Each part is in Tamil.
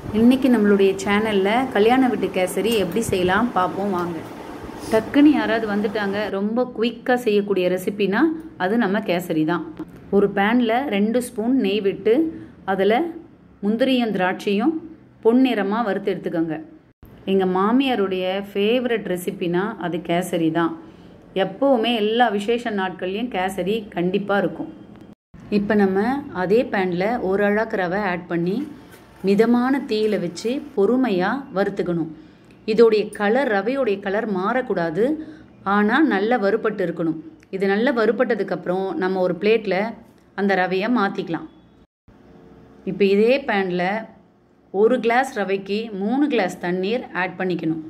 இன்றைக்கி நம்மளுடைய சேனலில் கல்யாண வீட்டு கேசரி எப்படி செய்யலாம் பார்ப்போம் வாங்க. டக்குன்னு யாராவது வந்துட்டாங்க, ரொம்ப குயிக்காக செய்யக்கூடிய ரெசிபினா அது நம்ம கேசரி தான். ஒரு பேனில் 2 ஸ்பூன் நெய் விட்டு அதில் முந்திரியும் திராட்சையும் பொன்னிறமாக வறுத்து எடுத்துக்கோங்க. எங்கள் மாமியாருடைய ஃபேவரட் ரெசிபினா அது கேசரி தான். எப்போவுமே எல்லா விசேஷ நாட்கள்லையும் கேசரி கண்டிப்பாக இருக்கும். இப்போ நம்ம அதே பேனில் ஒரு அழாக்கு ரவை ஆட் பண்ணி மிதமான தீயில வச்சு பொறுமையாக வறுத்துக்கணும். இதோடைய கலர், ரவையோடைய கலர் மாறக்கூடாது, ஆனால் நல்லா வறுபட்டு இருக்கணும். இது நல்லா வறுபட்டதுக்கப்புறம் நம்ம ஒரு பிளேட்டில் அந்த ரவையை மாற்றிக்கலாம். இப்போ இதே பேனில் 1 கிளாஸ் ரவைக்கு 3 கிளாஸ் தண்ணீர் ஆட் பண்ணிக்கணும்.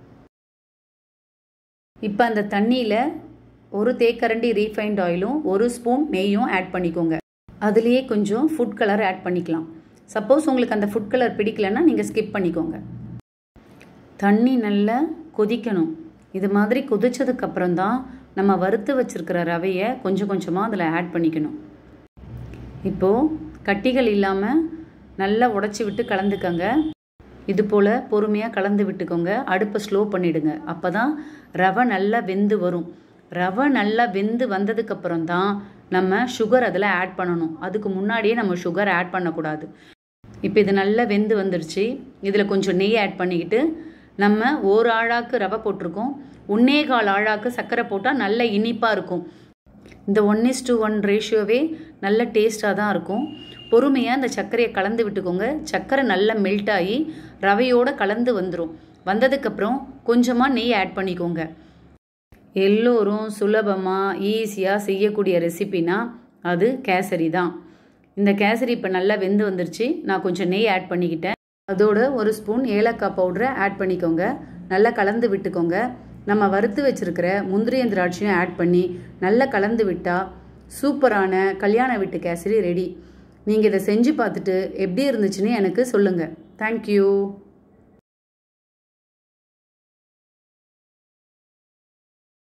இப்போ அந்த தண்ணியில் 1 தேக்கரண்டி ரீஃபைண்ட் ஆயிலும் 1 ஸ்பூன் நெய்யும் ஆட் பண்ணிக்கோங்க. அதுலேயே கொஞ்சம் ஃபுட் கலர் ஆட் பண்ணிக்கலாம். சப்போஸ் உங்களுக்கு அந்த ஃபுட் கலர் பிடிக்கலன்னா நீங்கள் ஸ்கிப் பண்ணிக்கோங்க. தண்ணி நல்லா கொதிக்கணும். இது மாதிரி கொதிச்சதுக்கப்புறம் தான் நம்ம வறுத்து வச்சுருக்கிற ரவையை கொஞ்சம் கொஞ்சமாக அதில் ஆட் பண்ணிக்கணும். இப்போது கட்டிகள் இல்லாமல் நல்லா உடச்சி விட்டு கலந்துக்கங்க. இது போல் பொறுமையாக கலந்து விட்டுக்கோங்க. அடுப்பை ஸ்லோ பண்ணிவிடுங்க. அப்போ தான் ரவை நல்லா வெந்து வரும். ரவை நல்லா வெந்து வந்ததுக்கப்புறம் தான் நம்ம சுகர் அதில் ஆட் பண்ணணும். அதுக்கு முன்னாடியே நம்ம சுகர் ஆட் பண்ணக்கூடாது. இப்போ இது நல்லா வெந்து வந்துடுச்சு. இதில் கொஞ்சம் நெய் ஆட் பண்ணிக்கிட்டு நம்ம 1 ஆழாக்கு ரவை போட்டிருக்கோம், 1.25 ஆழாக்கு சர்க்கரை போட்டால் நல்ல இனிப்பாக இருக்கும். இந்த 1:1 ரேஷியோவே நல்ல டேஸ்ட்டாக தான் இருக்கும். பொறுமையாக இந்த சர்க்கரையை கலந்து விட்டுக்கோங்க. சர்க்கரை நல்லா மெல்ட் ஆகி ரவையோடு கலந்து வந்துடும். வந்ததுக்கப்புறம் கொஞ்சமாக நெய் ஆட் பண்ணிக்கோங்க. எல்லோரும் சுலபமாக ஈஸியாக செய்யக்கூடிய ரெசிபினா அது கேசரி தான். இந்த கேசரி இப்போ நல்லா வெந்து வந்துருச்சு. நான் கொஞ்சம் நெய் ஆட் பண்ணிக்கிட்டேன். அதோட 1 ஸ்பூன் ஏலக்காய் பவுடரை ஆட் பண்ணிக்கோங்க. நல்லா கலந்து விட்டுக்கோங்க. நம்ம வறுத்து வச்சுருக்கிற முந்திரியும் திராட்சையும் ஆட் பண்ணி நல்லா கலந்து விட்டால் சூப்பரான கல்யாண வீட்டு கேசரி ரெடி. நீங்கள் இதை செஞ்சு பார்த்துட்டு எப்படி இருந்துச்சுன்னு எனக்கு சொல்லுங்கள். தேங்க்யூ.